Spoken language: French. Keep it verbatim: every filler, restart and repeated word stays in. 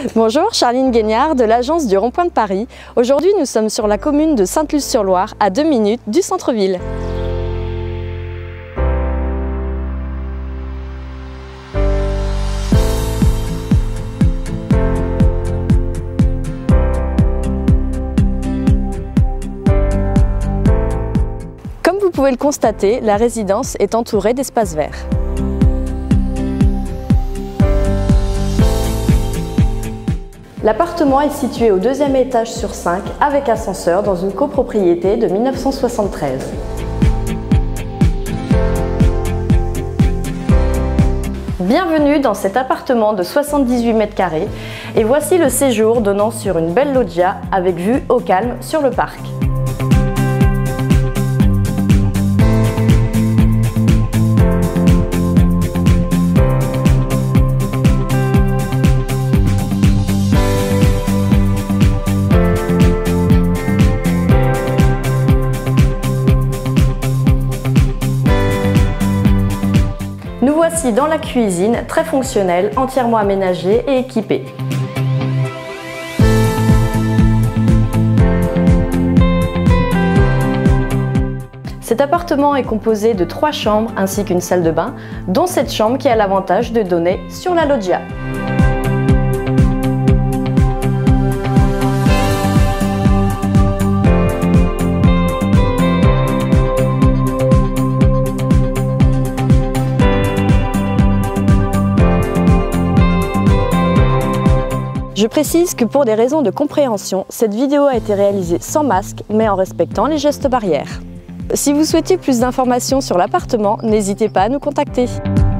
Bonjour, Charline Guignard de l'agence du Rond-Point de Paris. Aujourd'hui, nous sommes sur la commune de Sainte-Luce-sur-Loire, à deux minutes du centre-ville. Comme vous pouvez le constater, la résidence est entourée d'espaces verts. L'appartement est situé au deuxième étage sur cinq avec ascenseur dans une copropriété de mille neuf cent soixante-treize. Bienvenue dans cet appartement de soixante-dix-huit mètres carrés et voici le séjour donnant sur une belle loggia avec vue au calme sur le parc. Nous voici dans la cuisine, très fonctionnelle, entièrement aménagée et équipée. Cet appartement est composé de trois chambres ainsi qu'une salle de bain, dont cette chambre qui a l'avantage de donner sur la loggia. Je précise que pour des raisons de compréhension, cette vidéo a été réalisée sans masque, mais en respectant les gestes barrières. Si vous souhaitez plus d'informations sur l'appartement, n'hésitez pas à nous contacter.